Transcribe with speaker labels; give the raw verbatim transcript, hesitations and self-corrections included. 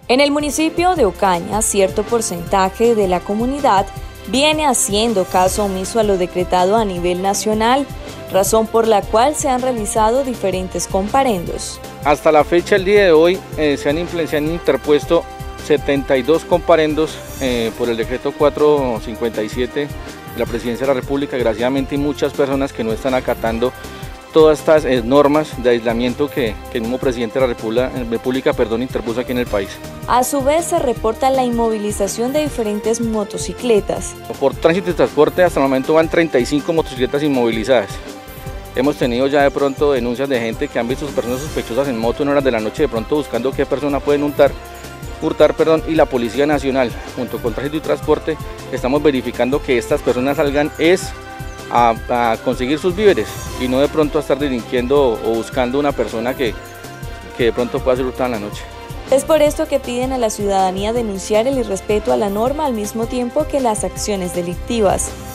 Speaker 1: En el municipio de Ocaña, cierto porcentaje de la comunidad viene haciendo caso omiso a lo decretado a nivel nacional, razón por la cual se han realizado diferentes comparendos.
Speaker 2: Hasta la fecha, el día de hoy, eh, se, han se han interpuesto setenta y dos comparendos eh, por el decreto cuatrocientos cincuenta y siete de la Presidencia de la República. Desgraciadamente hay muchas personas que no están acatando todas estas eh, normas de aislamiento que, que el mismo Presidente de la República, República perdón, interpuso aquí en el país.
Speaker 1: A su vez se reporta la inmovilización de diferentes motocicletas.
Speaker 2: Por tránsito y transporte hasta el momento van treinta y cinco motocicletas inmovilizadas. Hemos tenido ya de pronto denuncias de gente que han visto personas sospechosas en moto en horas de la noche, de pronto buscando qué persona pueden hurtar, hurtar perdón, y la Policía Nacional, junto con Tránsito y Transporte, estamos verificando que estas personas salgan es a, a conseguir sus víveres y no de pronto a estar delinquiendo o buscando una persona que, que de pronto pueda ser hurtada en la noche.
Speaker 1: Es por esto que piden a la ciudadanía denunciar el irrespeto a la norma al mismo tiempo que las acciones delictivas.